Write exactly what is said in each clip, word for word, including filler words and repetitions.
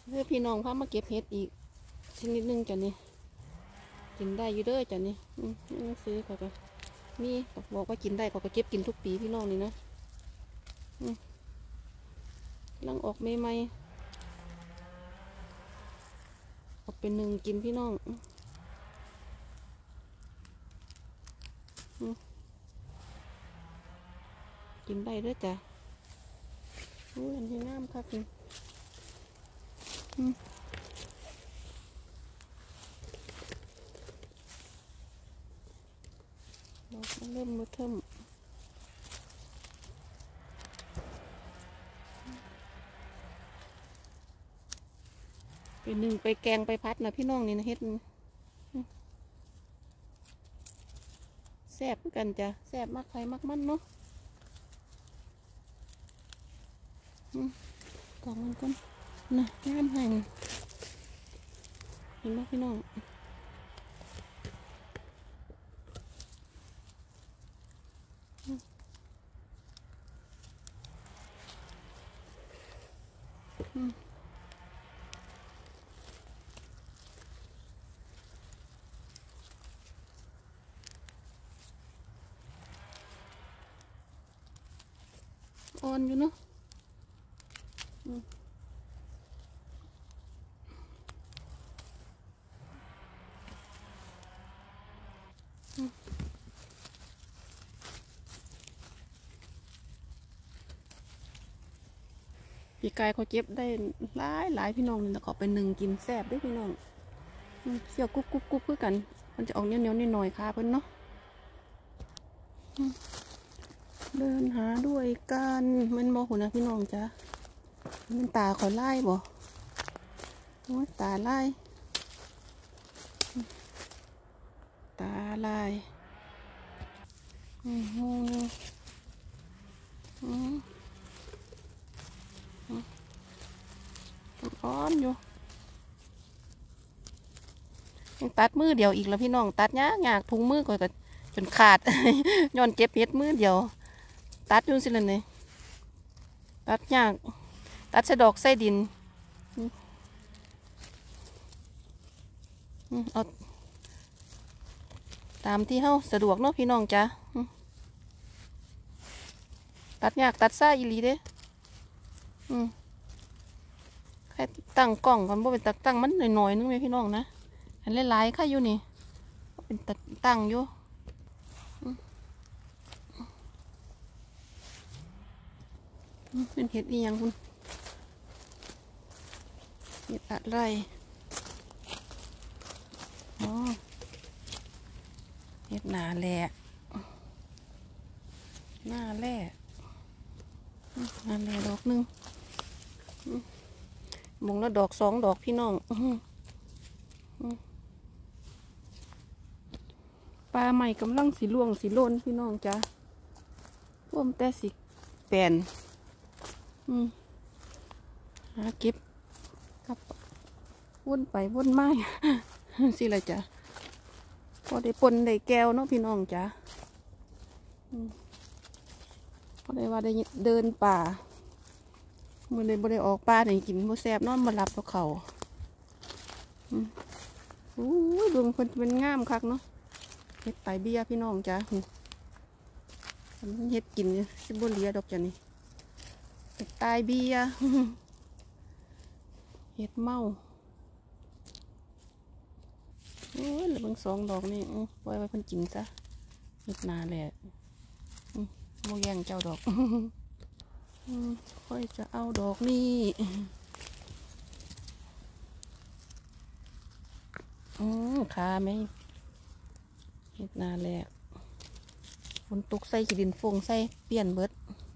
เพื่อพี่น้องพามาเก็บเห็ดอีกชนิดนึงจ้ะนี่กินได้อยู่เด้อจ้ะนี่หนังสือเขาก็มีบอกว่ากินได้เขาก็เก็บกินทุกปีพี่น้องนี่นะลังออกใหม่ๆออกเป็นหนึ่งกินพี่น้องกินได้เด้อจ้ะอุ้ยอันนี้น้ำค่ะกินดอกมันเริ่มมืดเทิมไปหนึ่งไปแกงไปพัดนะพี่น้องนี่นะเฮ็ดแซ่บกันจ้ะแซ่บมากใครมากมันเนาะกล่องมันก็นะงามแห่งเห็นไหมพี่น้องอ่อนอยู่เนาะปีกายเขาเจ็บได้หลายหลายพี่น้องนี่เขาไปหนึ่งกินแซ่บด้วยพี่น้องเสี่ยวกุ๊บกุ๊บกุ๊บเพื่อกันมันจะออกเนี้ยเนี้ยนิดหน่อยค่ะเพื่อนเนาะเดินหาด้วยกันมันบอกหัวนะพี่น้องจ้ะมันตาขอไล่บ่ตาไล่ตาลายอืมงูอืมร้อนอยู่ยังตัดมือเดียวอีกแล้วพี่น้องตัดยากยากพุงมือก่อนก็จนขาดย้อนเจ็บเห็ดมือเดียวตัดอยู่สิเลยเนี่ยตัดยากตัดใส่ดอกใส่ดินเอาตามที่เฮาสะดวกเนาะพี่น้องจ้ะตัดยากตัดซ่าอีหลีเด้แค่ตั้งกล้องก่อนบ่เป็นตักตั้งมันหน่อยๆนึงไหมพี่น้องนะอันหลายๆค่ะอยู่นี่เป็นตัดตั้งอยู่เป็นเห็ดอีหยังคุณเห็ดอะไรอ๋อเห็ดหนาแหละหน้าแหละหน้าแหละดอกหนึ่งมงแล้วดอกสองดอกพี่น้องปลาใหม่กำลังสีล่วงสีล้นพี่น้องจ้ะร่วมแต่สีแปนหาเก็บกับวนไปวนไม้สิอะไรจ้ะพอได้ปนได้แก้วเนาะพี่น้องจ้ะพอได้ว่าได้เดินป่าเมื่อได้บ่ได้ออกป่าได้กินบ่แซ่บนอนมาหลับกับเขาอู้ยดวงคนเป็นงามคักเนาะเห็ดไตเบี้ยพี่น้องจ้ะเห็ดกินซิบุเลียดอกจ้ะนี่เห็ดไตเบี้ยเห็ดเมาโอ้ยเหลือบางสองดอกนี่ปล่อยไว้เพิ่นกินซะเห็ดนาแหละโมแย่งเจ้าดอกค่อยจะเอาดอกนี่อืมขาไหมเห็ดนาแหละฝนตกใส่ขีดินฟงใส่เปลี่ยนเบิด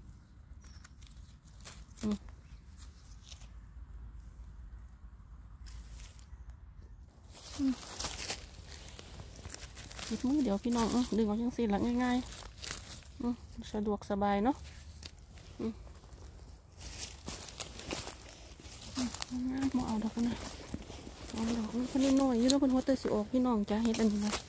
หยิบมือเดี๋ยวพี่น้องดึงออกยังสิหลังง่ายๆสะดวกสบายเนาะมาเอาดอกนะเอาดอกคนนี้น้อยอยู่แล้วคนหัวเตยสิออกพี่น้องจ้าเห็ดอันนี้นะ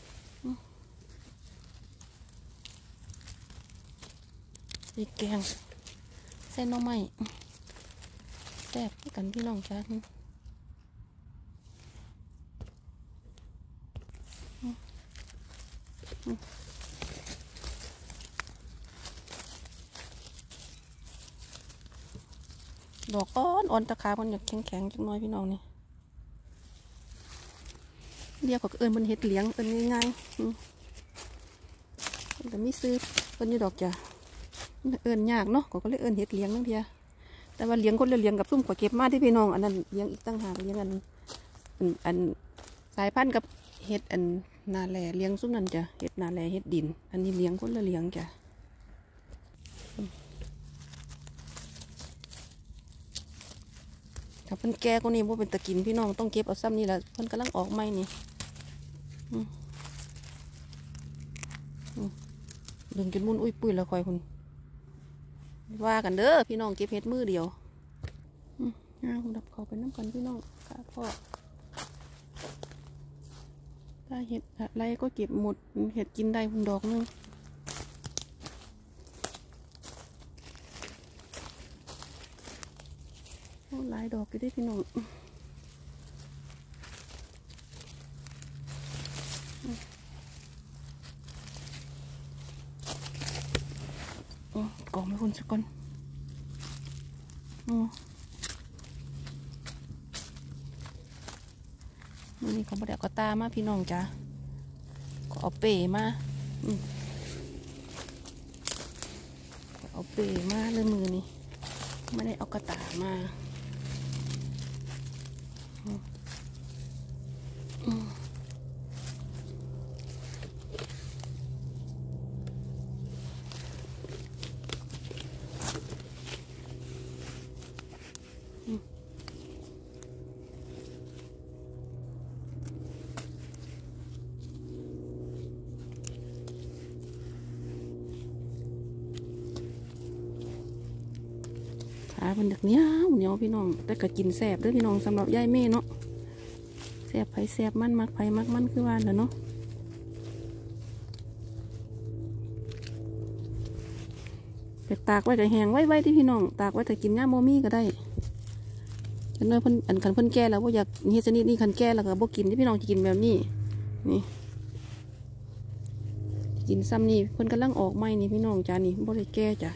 สีแกงเส้นน้ำไหมแซ่บกันพี่น้องจ้าดอกอ่อนอ่อนตะขามันอยากแข็งแข็งจังน้อยพี่น้องนี่เรียกก็เอิญมันเห็ดเหลียงเอิญง่ายๆแต่ไม่ซื้อเอิญอยู่ดอกจ้ะเอิญยากเนาะก็เลยเอิญเห็ดเหลียงนั่นเพียแต่ว่าเลี้ยงคนละเลี้ยงกับซุ่มกว่าเก็บมาที่พี่น้องอันนั้นเลี้ยงอีกตั้งหากเลี้ยงอันอันสายพันธุ์กับเห็ดอันนาแลเลี้ยงซุ่มนั่นจ้ะเห็ดนาแลเห็ดดินอันนี้เลี้ยงคนละเลี้ยงจ้ะถ้าเพิ่นแก่ก็นี่ว่าเป็นตะกินพี่น้องต้องเก็บเอาซ้ำนี่แหละเพิ่นกำลังออกใหม่นี่ดึงจนมุนอุ้ยปุ้ยแล้วคอยคุณว่ากันเด้อพี่น้องเก็บเห็ดมือเดียวอ่าคุณดับเขาไปน้ำกันพี่น้องข้าพ่อถ้าเห็ดอะไรก็เก็บหมดเห็ดกินได้คุณดอกนึงหลายดอกก็ได้พี่น้องกองไม่คุณสักคนมือนี้เขาบไดเอากระตามาพี่น้องจ้ะก็เอาเป๋มาเอาเป๋มาเลยมือนี้ไม่ได้เอากระตามาขาเป็นดักเนี้ยเหนียวพี่น้องแต่ก็กินแสบด้วยพี่น้องสำหรับยายเม่เนาะแสบไผ่แสบมันมักไผ่มักมันคือว่าน่ะเนาะแต่ตากไว้แต่แห้งไว้ไว้ที่พี่น้องตากไว้แต่กินย่าโมมี่ก็ได้ฉันเลยเพิ่นอันขันเพิ่นแก่แล้วว่าอยากนี่ชนิดนี้ขันแก่แล้วก็บ่กินที่พี่น้องจะกินแบบนี้นี่กินซ้ำนี่เพิ่นกำลังออกใหม่นี่พี่น้องจ้านี่บ่ได้แก่จ้ะ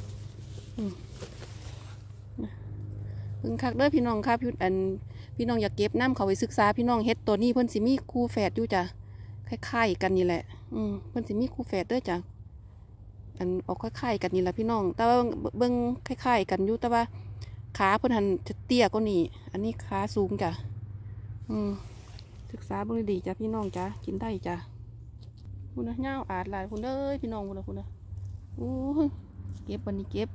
เพิ่งคักเด้อพี่น้องค่ะพี่อันพี่น้องอยากเก็บน้ำเขาไปศึกษาพี่น้องเฮ็ดตัวนี้เพิ่นสิมีคู่แฝดอยู่จ้ะคล้ายๆกันนี่แหละอืมเพิ่นสิมีคู่แฝดเด้อจ้ะอันออกคล้ายๆกันนี่แหละพี่น้องแต่ว่าเบิ่งคล้ายๆกันอยู่แต่ว่าขาเพิ่นหันจะเตี้ยกว่านี้อันนี้ขาสูงจ้ะอืมศึกษาเบิ่งดีจ้ะพี่น้องจ้ะกินได้จ้ะคุณนะเงาอาดหลายคุณเด้อพี่น้องคุณนะคุณนะอู้เก็บวันนี้เก็บ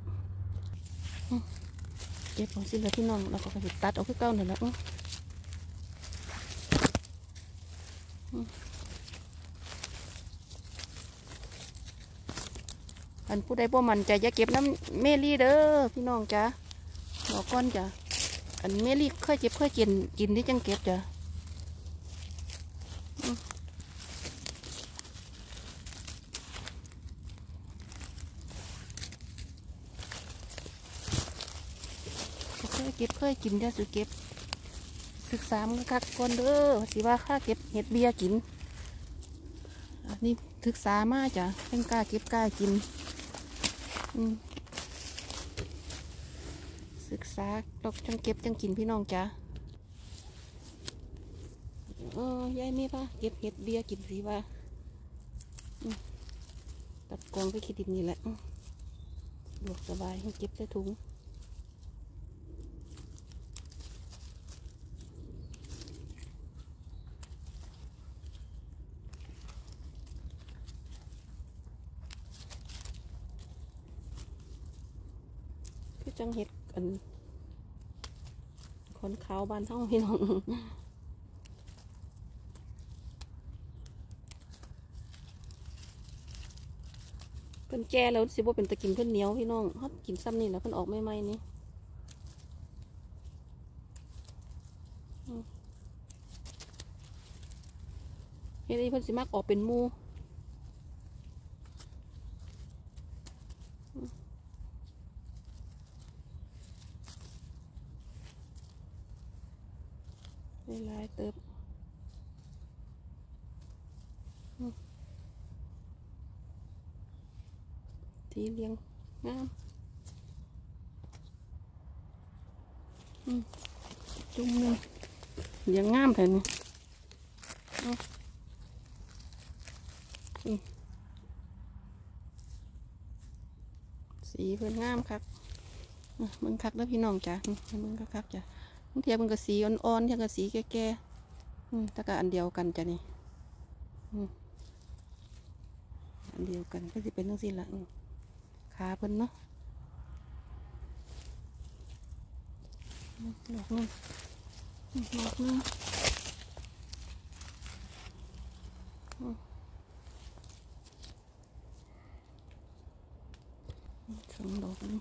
เก็บของสิเลยพี่น้องเราก็จะตัดออกคือเก้าหน่อยแล้วอันผู้ใดบ่มันใจจะเก็บน้ำเมลี่เด้อพี่น้องจ้ะบอกก้อนจ้ะอันเมลี่เคยเจ็บเคยกินกินที่จังเก็บจ้ะเก็บเคยกินจะสุเก็บศึกษามันคักก่อนเด้อสิว่าข้าเก็บเห็ดเบียกินอันนี้ศึกษามาจ้ะเป็นกล้าเก็บกล้ากินศึกษาตกจังเก็บจังกินพี่น้องจ้ะเออยายไม่ป่ะเก็บเห็ดเบียกินสิว่าตัดกองไปคิดดินนี่แหละสะดวกสบายให้เก็บใส่ถุงจังเห็ดกันคนขาวบ้านเท่าพี่น้องเพิ่นแก่แล้วสิบ่เป็นตะกินเพิ่นเหนียวพี่น้องเขากินซ้ำนี่แล้วเพิ่นออกไม่ไม่นี่เฮ็ดให้เพิ่นสิมักออกเป็นมูลายเติบสีเรียงงามจุ่มหนึ่งเรียงงามแต่นี่สีเพิ่นงามครับมึงคักแล้วพี่น้องจ้ะมึงก็คักจ้ะมึงเทียบมึงกับสีอ่อนๆเทียบกับสีแก่ๆแต่ก็อันเดียวกันจ้ะนี่อันเดียวกันก็จะเป็นทั้งสิ้นละขาเพิ่นเนาะดอกนึงดอกนึงสองดอกนึง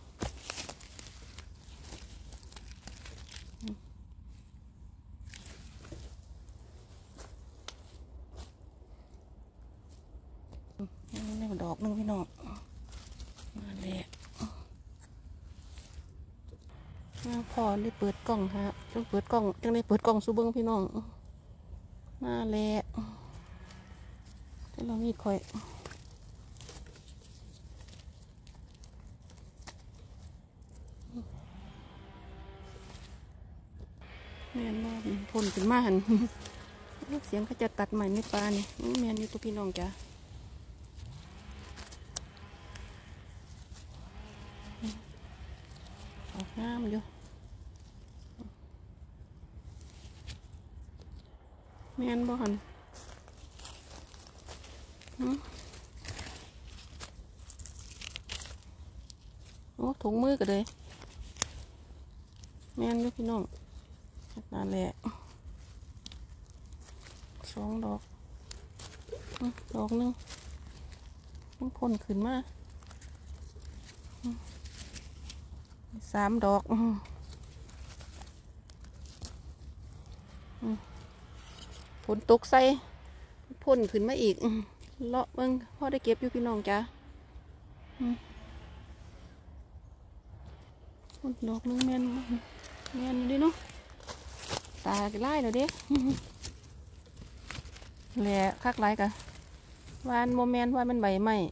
นี่ดอกนึงพี่น้องมาเลยพอได้เปิดกล่องฮะต้องเปิดกล่องจังได้เปิดกล่องซูเบิ้งพี่น้องมาแล้วแต่เรามีคอยแม่นว่าพ่นขึ้นมาหันเสียงเขาจะตัดใหม่ในปลานี่แม่นอยู่ตัวพี่น้องจ้ะออกงามอยู่แม่นบ่หันโอ้ถุงมือกันเลยแม่นอยู่พี่น้องนั่นแหละสองดอกดอกนึงมันพ่นขึ้นมาสามดอกฝนตกใส่พ่นขึ้นมาอีกเลาะเบิ้งพ่อได้เก็บอยู่พี่น้องจ้ะดอกนึงแม่นแม่นดิเนาะตาไล่เลยเด้แหล่คักไล่กะวานโมเมนต์ว่ามันใบไม้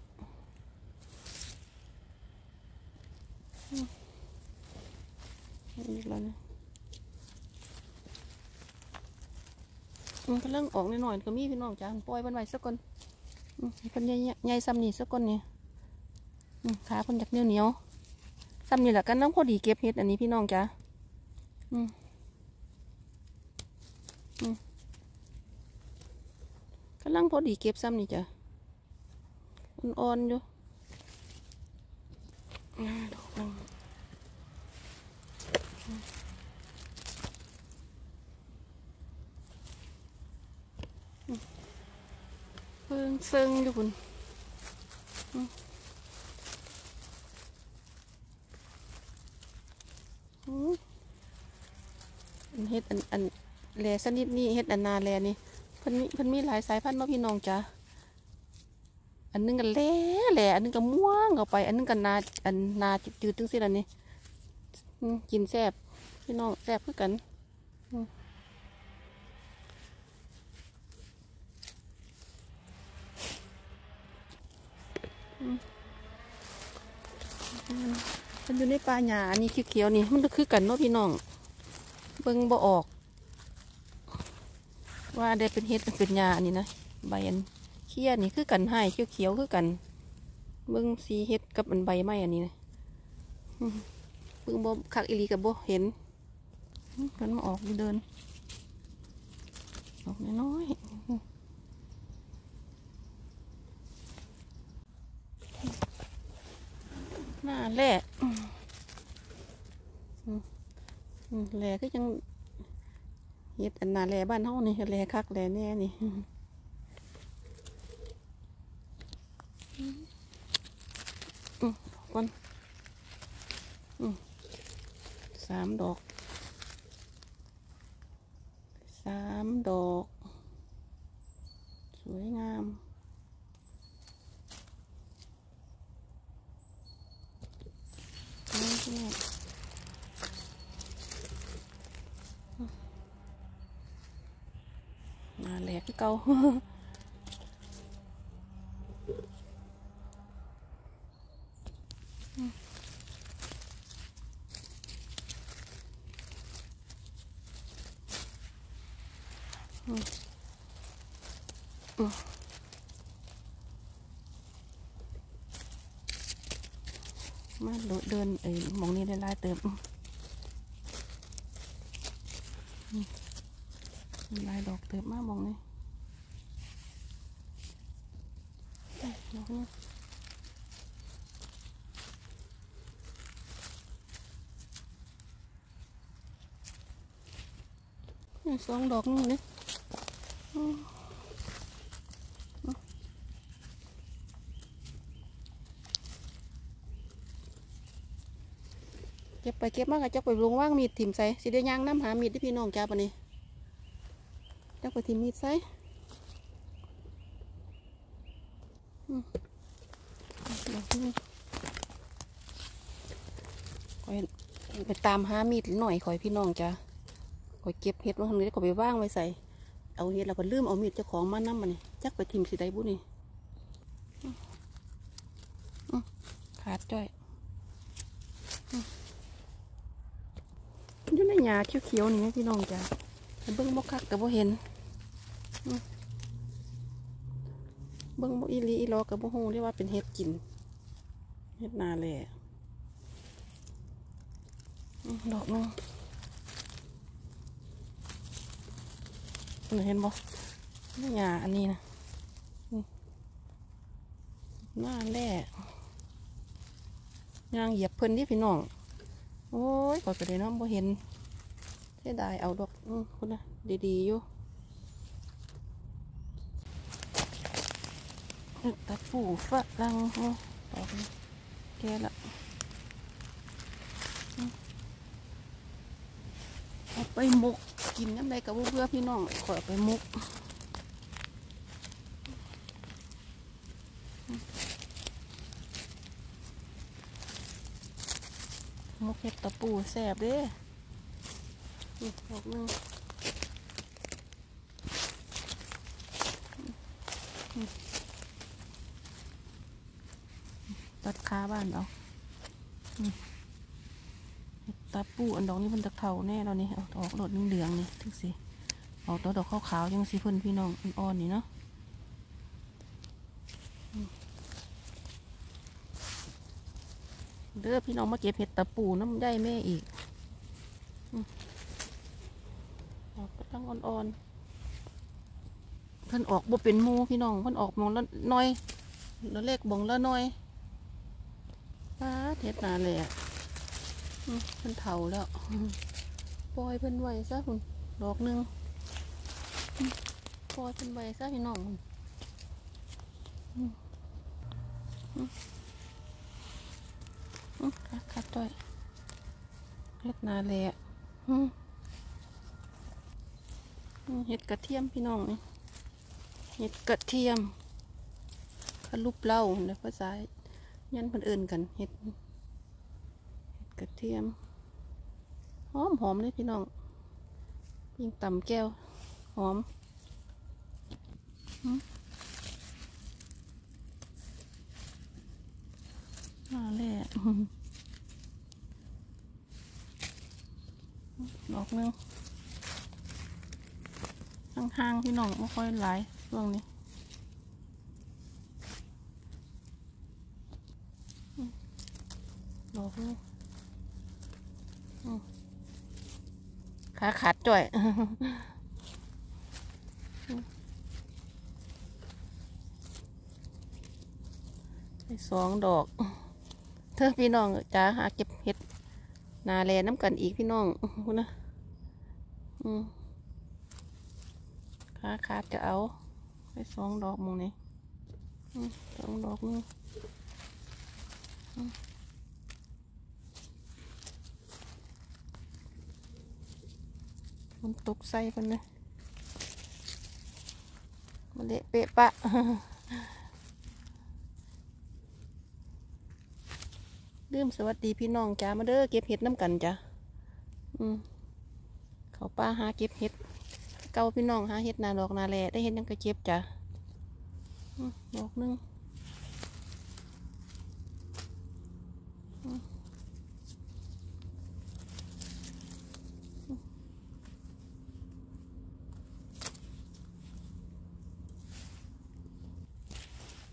อีกแล้วเนี่ยมันก็เริ่มออกหน่อยๆก็มีพี่น้องจ้ะปล่อยมันไว้สักคนคนใหญ่ใหญ่ซ้ำนี่สักคนเนี่ยขาคนจากเหนียวเหนียวซ้ำนี่แหละกันน้ำพอดีเก็บเห็ดอันนี้พี่น้องจ้ะกำลังพอดีเก็บซ้ำนี่จ้ะอ่อนๆอยู่ดอกนึงเพิ่งซึ่งอยู่คุณเฮ็ดอันอันแหล่สนิดนี่เฮ็ดอันนาแหล่นี่เพิ่นมีเพิ่นมีหลายสายพันธุ์มาพี่น้องจ้ะอันนึงกันแหล่แหล่อันนึงก็ม่วงเข้าไปอันนึงกันนาอันนาจืดๆตึงสิละนี่กินแซ่บพี่น้องแซ่บคือกันมันอยู่ในป่าหญ้าอันนี้เขียวๆนี่มันก็คือกันเนาะพี่น้องเบิ่งบ่ออกว่าได้เป็นเห็ดเป็นหญ้าอันนี้นะใบอันเขี้ยนี่คือกันให้เขียวๆคือกันเบิ่งสีเห็ดกับอันใบไม้อันนี้นะเบิ่งบ่คักอีหลีกับบ่เห็นมันมาออกเดินออกน้อยๆน่าแหละแหล่ก็ยังเห็ดอันน่าแหล่บ้านเฮานี่แหล่คักแหล่แน่นี่ก่อนสามดอกสามดอกสวยงามน่าแหลกเก่ามาเดินไอ้มองนี้ได้ลายเติมลายดอกเติมมามองนี่ดอกนี้สองดอกนึงนี่เก็บไปเก็บมากจักไปลงว่างมีดถิ่มใส่สิได้ย่างน้ำหามีดที่พี่น้องจ้าปะนี่จักไปถิ่มมีดใส่คอยไปตามหามีดหน่อยคอยพี่น้องจ้าคอยเก็บเห็ดไว้ทางนี้ก็ไปว่างไว้ใส่เอาเห็ดเราก็ลืมเอามีดเจ้าของมาน้ำมันนี่จักไปถิ่มสิได้บุนี่ขาดจ้อยอยู่ในหญ้าเขียวๆนี่พี่น้องจ้าเบิ้งบกคักแต่บ่เห็นเบิ้งบกอีลีอีลอกับบ่ฮู้เรียกว่าเป็นเห็ดกินเห็ดนาแหล่ดอกนึงเห็นบ่ในหญ้าอันนี้นะหน้าแหล่ย่างเหยียบเพิ่นที่พี่น้องโอ้ยก่อนไปเลยเนาะบ่เห็นเสียดายเอาดอกอือคุณนะดีๆอยู่ตะปูฝรั่งดอกนี้แก่ละเอาไปหมกกินน้ำใดกับเพื่อพี่น้องขอเอาไปหมกมกเห็ดตะปูแสบเด้อีกดอกนึงตัดขาบ้านเอาตะปูอันดอกนี้มันตะเท่าแน่เรานี่เอาออกโดดเหลืองนี่ทุกสิออกตัวดอกขาวๆยังสีเพิ่นพี่น้องอ่อนๆนี่เนาะเด้อพี่น้องมาเก็บเห็ดตะปูน้ำได้แม่อีกออกกระทั่งอ่อนๆเพิ่นออกบ่เป็นมูพี่น้องเพิ่นออกมองละน้อยแล้วเลขบ่งละน้อยป้าเห็ดนาเลยอ่ะเพิ่นเฒ่าแล้วปล่อยเพิ่นไว้ซะคุณดอกนึงปล่อยเพิ่นไว้ซะพี่น้องคัดด้วยเห็ดนาเลยอ่ะเห็ดกระเทียมพี่น้องนี่เห็ดกระเทียมขลุบเล่าในภาษายันเพิ่นเอิ้นกันเห็ดกระเทียมหอมหอมเลยพี่น้องยิ่งต่ำแก้วหอมน่าแหละดอกนึงห่างๆพี่น้องไม่ค่อยหลายช่วงนี้ดอกนึงขาขาดจ่อยสองดอกเธอพี่น้องจะหาเก็บเห็ดนาแลน้ำกันอีกพี่น้องคุณนะขาขาดจะเอาไปสองดอกมองนี่สองดอกนึงมันตกใส่กันเลยมันเละเปะปะลืมสวัสดีพี่น้องจ้ามาเด้อเก็บเห็ดน้ำกันจ้ะอืมเขาป้าหาเก็บเห็ดเก่าพี่น้องหาเห็ดนาดอกนาแลได้เห็ดยังก็เก็บจ้ะดอกนึง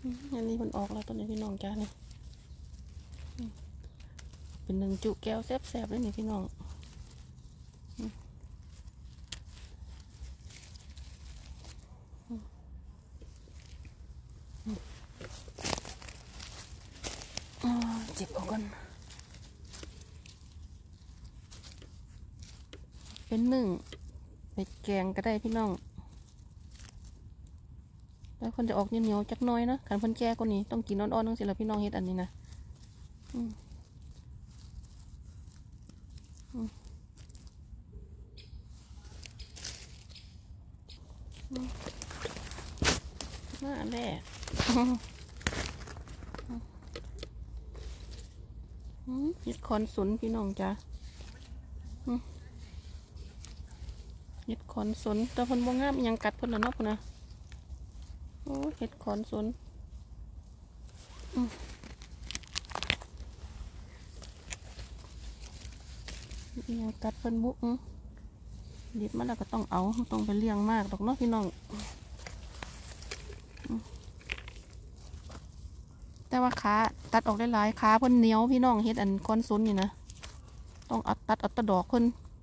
อันนี้มันออกแล้วตัวนี้พี่น้องจ้านี่เป็นหนึ่งจุแก้วแซ่บๆเลยนี่พี่น้องเจ็บเอากันเป็นหนึ่งไปแกงก็ได้พี่น้องแล้วคนจะออกเหนียวๆจักน้อยนะขันเพิ่นแก่กว่านี้ต้องกินอ่อนๆต้องสิละพี่น้องเฮ็ดอันนี้นะน่าแน่เฮ็ดคอนสุนพี่น้องจ้าเฮ็ดคอนสุนแต่เพิ่นบ่งามยังกัดเพิ่นละเนาะพุ่นนะโอ้เฮ็ดคอนสุนยังกัดเพิ่นบุหยิบมาแล้วก็ต้องเอาต้องไปเลี้ยงมากดอกเนาะพี่น้องแต่ว่าขาตัดออกได้หลายขาเพิ่นเหนียวพี่น้องเฮ็ดอันคอนสุนนี่นะต้องอัดตัดอัดตะดอกเพิ่น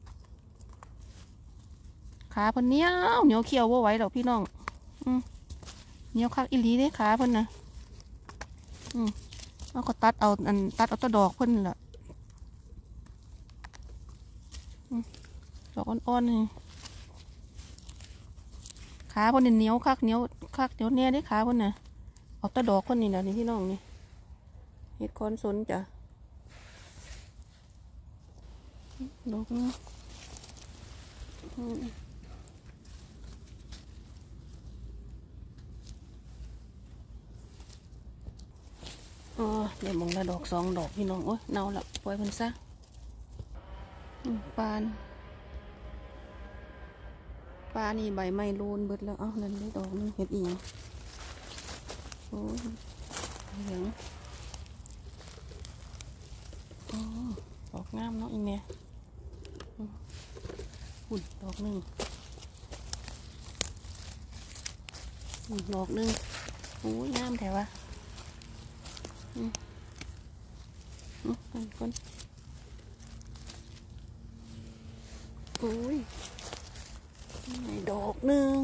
ขาเพิ่นเหนียวเหนียวเขียวบ่ไหวดอกพี่น้องเหนียวคักอีหลีเด้ขาเพิ่นนะอืมแล้วก็ตัดเอาอันตัดเอาตะดอกเพิ่นแหละดอกอ่อนๆนี่ขาเพิ่นเหนียวคักเหนียวคักเหนียวแน่ได้ขาเพิ่นนะเอาตะดอกเพิ่นนี่นะนี่พี่น้องนี่เฮ็ดคอนสนจ้ะดอกนี้อ๋อเดี๋ยวมองละดอกสองดอกพี่น้องโอ้ยเน่าละปล่อยเพิ่นซะปานปลานี่ใบไม้โลนเบิดแล้วอ้าวนั่นได้ดอกนึงเห็ดอีกโอ้เหลืองอ๋อดอกงามเนาะอีเมียหุ่นดอกหนึ่งดอกหนึ่งโอ้ยงามแถวะอืมอืมก้นโอ้ยดอกหนึ่ง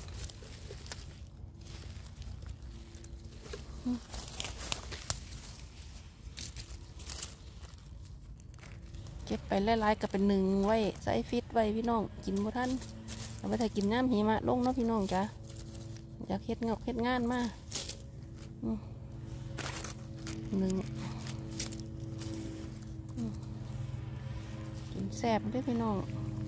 เก็บไปไล่ๆกับเป็นหนึ่งไว้ใส่ฟิตไว้พี่น้องกินบ่ท่านเอาไปถ่ายกินน้ำหิมะลงเนาะพี่น้องจ้ะอยากเฮ็ดงอกเฮ็ดงานมาหนึ่งกินแซ่บด้วยพี่น้อง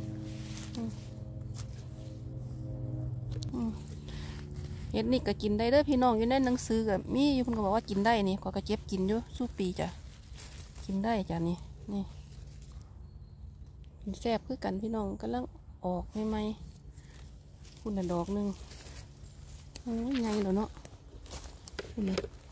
เฮ็ดนี่ก็กินได้เด้อพี่น้องอยู่ในหนังสือกับมีอยู่คนก็บอกว่ากินได้นี่ก็กระเจ็บกินอยู่สู้ปีจ้ะกินได้จ้ะนี่นี่กินแซ่บคือกันพี่น้องกำลังออกใหม่ๆคุณน่ะดอกหนึ่งโอ้ยไงเหรอเนาะคุณน่ะ